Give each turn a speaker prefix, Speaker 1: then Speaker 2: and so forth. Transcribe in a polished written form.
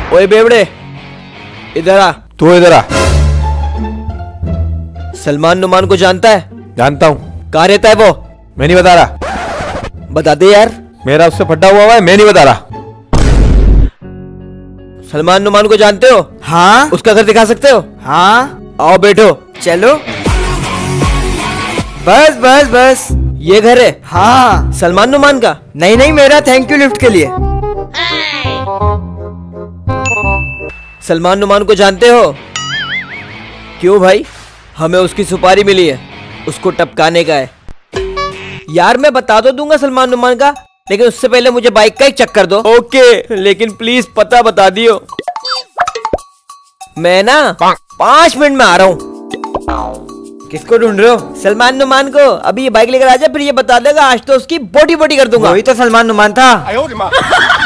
Speaker 1: ओए बेवड़े, इधर आ।
Speaker 2: तू इधर आ।
Speaker 1: सलमान नुमान को जानता है?
Speaker 2: जानता हूँ।
Speaker 1: कहाँ रहता है वो?
Speaker 2: मैं नहीं बता रहा।
Speaker 1: बता दे यार।
Speaker 2: मेरा उससे फटा हुआ है, मैं नहीं बता रहा।
Speaker 1: सलमान नुमान को जानते हो?
Speaker 3: हाँ।
Speaker 1: उसका घर दिखा सकते हो?
Speaker 3: हाँ।
Speaker 1: आओ बैठो।
Speaker 3: चलो। बस बस बस।
Speaker 1: ये घर है?
Speaker 3: हाँ।
Speaker 1: सलमान नुमान का?
Speaker 3: नहीं नहीं, मेरा थैंक यू लिफ्ट के लिए।
Speaker 1: सलमान नुमान को जानते हो? क्यों भाई? हमें उसकी सुपारी मिली है, उसको टपकाने का है। यार मैं बता तो दूंगा सलमान नुमान का, लेकिन उससे पहले मुझे बाइक का एक चक्कर दो। ओके, लेकिन प्लीज पता बता दियो। मैं ना 5 मिनट में आ रहा हूँ।
Speaker 3: किसको ढूंढ रहे हो?
Speaker 1: सलमान नुमान को। अभी ये बाइक लेकर आ जाए, फिर ये बता देगा आज तो उसकी बोटी बोटी कर दूंगा।
Speaker 3: वही तो सलमान नुमान था।